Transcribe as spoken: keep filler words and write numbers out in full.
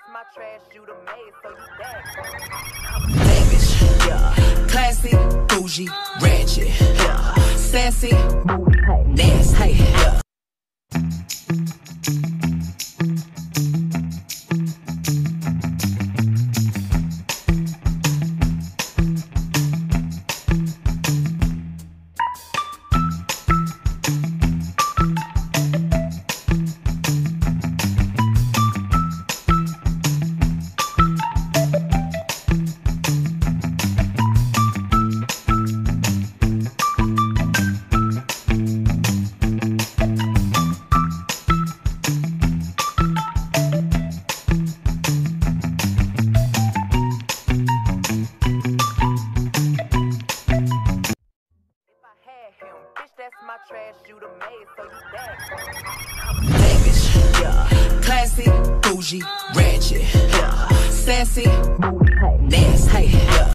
my trash, you the maid, so you back. Lavish, yeah. Classy, bougie, ratchet, yeah. Sassy, moody, nasty, yeah. That's my trash, you the maid, so you back. Lavish, yeah. Classy, bougie, ratchet, yeah. Sassy, moody, nasty, yeah.